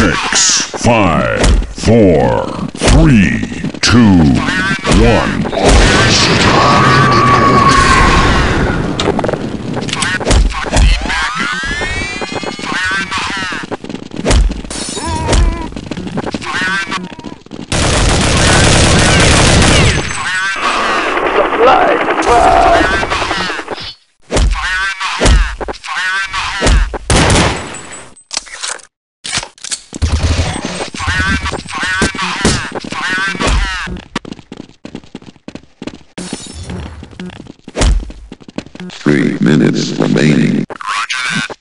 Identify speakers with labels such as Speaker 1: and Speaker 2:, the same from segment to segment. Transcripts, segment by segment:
Speaker 1: 6, 5, 4, 3, 2, 1.
Speaker 2: Minutes remaining.
Speaker 3: Roger that.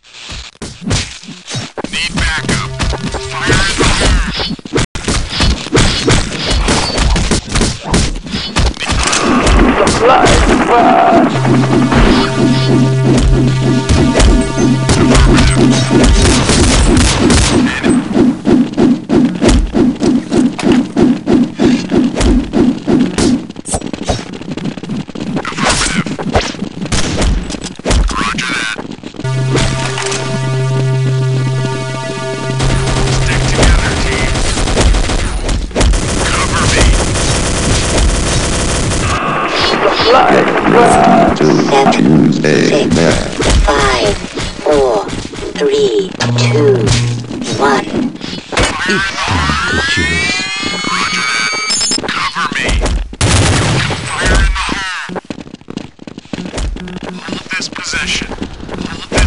Speaker 3: Need backup. Fire in the hole.
Speaker 2: Tuesday,
Speaker 4: 5, 4, 3, 2, 1.
Speaker 5: It's time to choose.
Speaker 3: Roger that. Cover me. Fire in the hole. Hold this position. Hold this